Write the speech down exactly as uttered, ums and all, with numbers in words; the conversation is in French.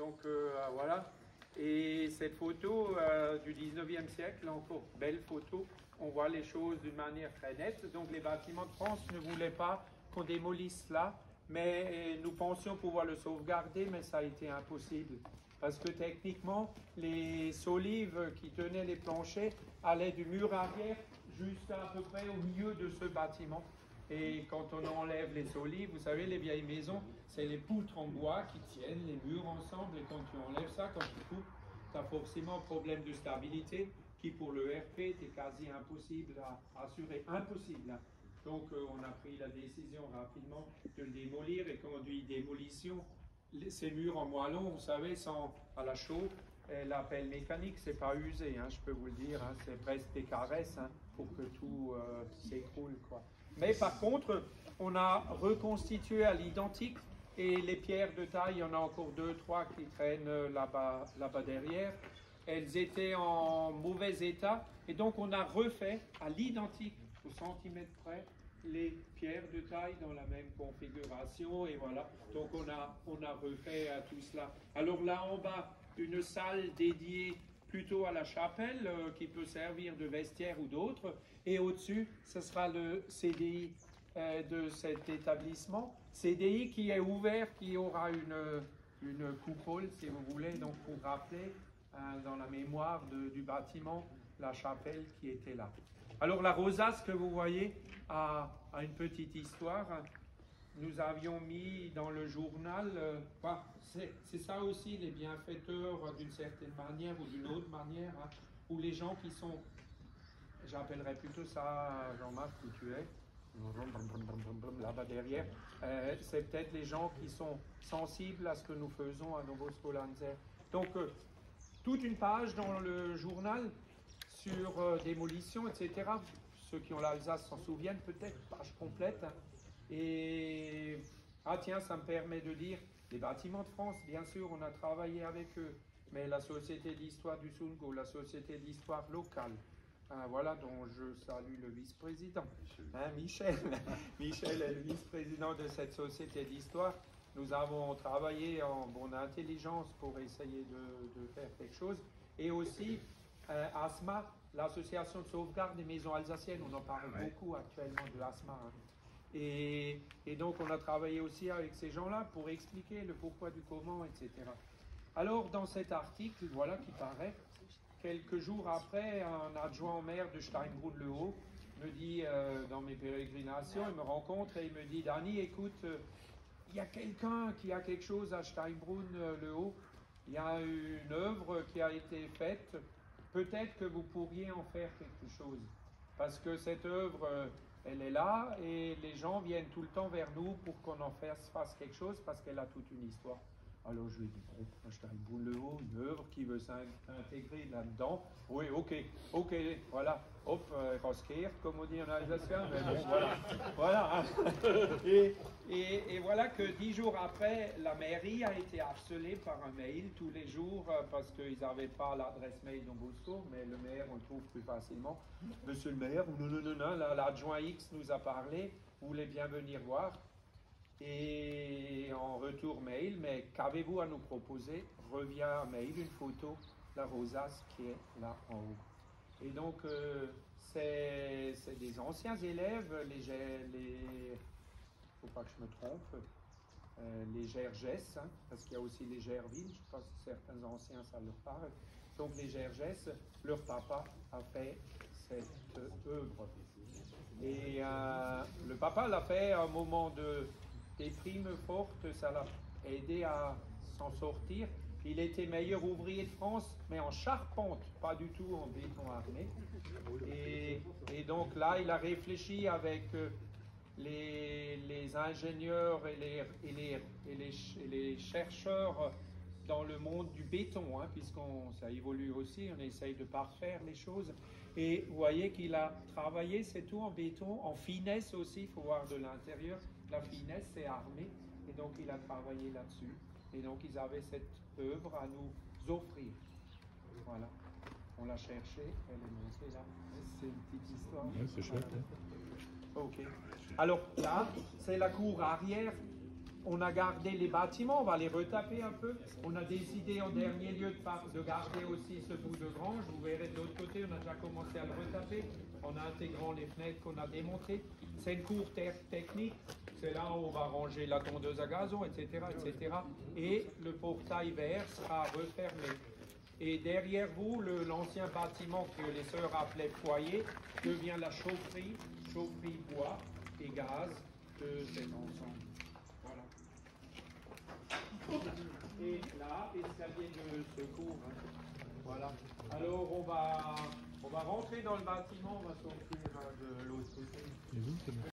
Donc euh, voilà. Et cette photo euh, du dix-neuvième siècle, encore belle photo, on voit les choses d'une manière très nette. Donc les bâtiments de France ne voulaient pas qu'on démolisse cela, mais nous pensions pouvoir le sauvegarder, mais ça a été impossible. Parce que techniquement, les solives qui tenaient les planchers allaient du mur arrière jusqu'à à peu près au milieu de ce bâtiment. Et quand on enlève les solives, vous savez, les vieilles maisons, c'est les poutres en bois qui tiennent les murs ensemble. Et quand tu enlèves ça, quand tu coupes, tu as forcément un problème de stabilité qui, pour le R P, était quasi impossible à assurer. Impossible. Donc, euh, on a pris la décision rapidement de le démolir. Et quand on dit démolition, ces murs en moellon, vous savez, sont à la chaux. Et la pelle mécanique, c'est pas usé, hein, je peux vous le dire. Hein, c'est presque des caresses hein, pour que tout euh, s'écroule, quoi. Mais par contre, on a reconstitué à l'identique et les pierres de taille, il y en a encore deux, trois qui traînent là-bas là-bas derrière. Elles étaient en mauvais état et donc on a refait à l'identique, au centimètre près, les pierres de taille dans la même configuration et voilà. Donc on a, on a refait à tout cela. Alors là en bas, une salle dédiée plutôt à la chapelle euh, qui peut servir de vestiaire ou d'autres. Et au-dessus, ce sera le C D I euh, de cet établissement. C D I qui est ouvert, qui aura une, une coupole, si vous voulez, donc pour rappeler euh, dans la mémoire de, du bâtiment la chapelle qui était là. Alors la rosace que vous voyez a, a une petite histoire. Nous avions mis dans le journal, euh, bah, c'est ça aussi les bienfaiteurs euh, d'une certaine manière ou d'une autre manière, hein, où les gens qui sont, j'appellerais plutôt ça, Jean-Marc, où tu es, là-bas derrière, euh, c'est peut-être les gens qui sont sensibles à ce que nous faisons à Novo Scolanzer. Donc, euh, toute une page dans le journal sur euh, démolition, et cetera. Ceux qui ont l'Alsace s'en souviennent peut-être, page complète. Hein. Et, ah tiens, ça me permet de dire, les bâtiments de France, bien sûr, on a travaillé avec eux, mais la Société d'histoire du Sundgau, la Société d'histoire locale, hein, voilà, dont je salue le vice-président, hein, Michel. Michel est le vice-président de cette Société d'histoire. Nous avons travaillé en bonne intelligence pour essayer de, de faire quelque chose. Et aussi, euh, ASMA, l'Association de sauvegarde des maisons alsaciennes, on en parle ouais. beaucoup actuellement de ASMA. Hein. Et, et donc, on a travaillé aussi avec ces gens-là pour expliquer le pourquoi du comment, et cetera. Alors, dans cet article, voilà qui paraît, quelques jours après, un adjoint au maire de Steinbrunn-le-Haut me dit, euh, dans mes pérégrinations, il me rencontre et il me dit, Dani, écoute, euh, il y a quelqu'un qui a quelque chose à Steinbrunn-le-Haut, il y a une œuvre qui a été faite, peut-être que vous pourriez en faire quelque chose. Parce que cette œuvre, elle est là et les gens viennent tout le temps vers nous pour qu'on en fasse, fasse quelque chose parce qu'elle a toute une histoire. Alors je lui dis, bon, Steinbrunn-le-Haut, une œuvre qui veut s'intégrer là-dedans. Oui, ok, ok, voilà, hop, euh, Roskert, comme on dit en alsacien, mais bon, voilà. voilà. Et, et, et voilà que dix jours après, la mairie a été harcelée par un mail tous les jours parce qu'ils n'avaient pas l'adresse mail dans Bosco, mais le maire, on le trouve plus facilement. Monsieur le maire, non, non, non, non, l'adjoint X nous a parlé, voulait bien venir voir. Et en retour mail, mais qu'avez-vous à nous proposer? Revient un mail, une photo, la rosace qui est là en haut. Et donc, euh, c'est des anciens élèves, les, les faut pas que je me trompe, euh, les Gergès, hein, parce qu'il y a aussi les Gervilles, je pense que certains anciens, ça leur parle. Donc les Gergès, leur papa a fait cette œuvre. Et euh, le papa l'a fait à un moment de déprime forte, ça l'a aidé à s'en sortir. Il était meilleur ouvrier de France, mais en charpente, pas du tout en béton armé. Et, et donc là, il a réfléchi avec les, les ingénieurs et les, et, les, et, les, et les chercheurs dans le monde du béton, hein, puisqu'on ça évolue aussi, on essaye de parfaire les choses. Et vous voyez qu'il a travaillé, c'est tout en béton, en finesse aussi, il faut voir de l'intérieur. La finesse, c'est armé, et donc il a travaillé là-dessus. Et donc ils avaient cette œuvre à nous offrir. Voilà. On l'a cherchée, elle est montée là. C'est une petite histoire. Ouais, c'est chouette. Hein. Ok. Alors là, c'est la cour arrière on a gardé les bâtiments, on va les retaper un peu. On a décidé en dernier lieu de, de garder aussi ce bout de grange. Vous verrez de l'autre côté, on a déjà commencé à le retaper en intégrant les fenêtres qu'on a démontées. C'est une cour technique, c'est là où on va ranger la tondeuse à gazon, et cetera, et cetera. Et le portail vert sera refermé. Et derrière vous, l'ancien bâtiment que les sœurs appelaient foyer devient la chaufferie, chaufferie bois et gaz de cet ensemble. Voilà. Et là, escalier de secours. Hein. Voilà. Alors on va, on va rentrer dans le bâtiment, on va sortir de l'autre côté.